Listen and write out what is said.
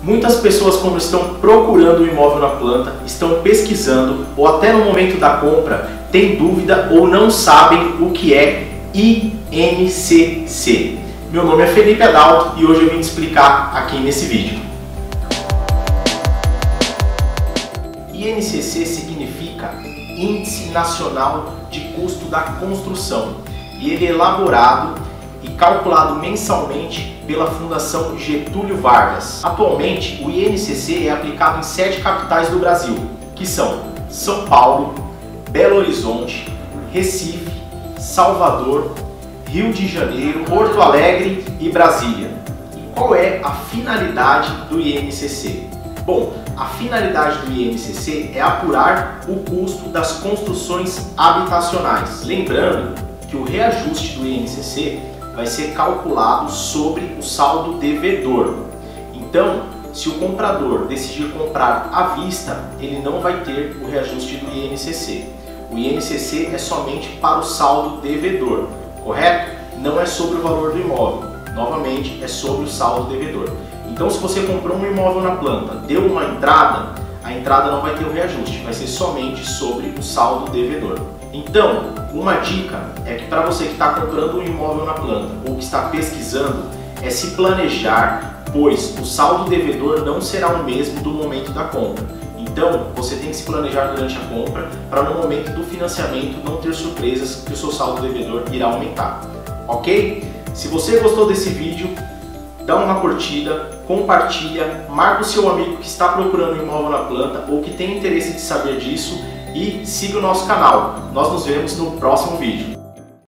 Muitas pessoas, quando estão procurando um imóvel na planta, estão pesquisando ou até no momento da compra, têm dúvida ou não sabem o que é INCC. Meu nome é Felipe Adalto e hoje eu vim te explicar aqui nesse vídeo. INCC significa Índice Nacional de Custo da Construção e ele é elaborado e calculado mensalmente pela Fundação Getúlio Vargas. Atualmente, o INCC é aplicado em 7 capitais do Brasil, que são São Paulo, Belo Horizonte, Recife, Salvador, Rio de Janeiro, Porto Alegre e Brasília. E qual é a finalidade do INCC? Bom, a finalidade do INCC é apurar o custo das construções habitacionais. Lembrando que o reajuste do INCC vai ser calculado sobre o saldo devedor. Então, se o comprador decidir comprar à vista, ele não vai ter o reajuste do INCC. O INCC é somente para o saldo devedor, correto? Não é sobre o valor do imóvel. Novamente, é sobre o saldo devedor. Então, se você comprou um imóvel na planta, deu uma entrada, a entrada não vai ter o reajuste, vai ser somente sobre o saldo devedor. Então, uma dica é que para você que está comprando um imóvel na planta ou que está pesquisando, é se planejar, pois o saldo devedor não será o mesmo do momento da compra. Então, você tem que se planejar durante a compra para no momento do financiamento não ter surpresas que o seu saldo devedor irá aumentar. Ok? Se você gostou desse vídeo, dá uma curtida, compartilha, marca o seu amigo que está procurando um imóvel na planta ou que tem interesse de saber disso e siga o nosso canal. Nós nos vemos no próximo vídeo.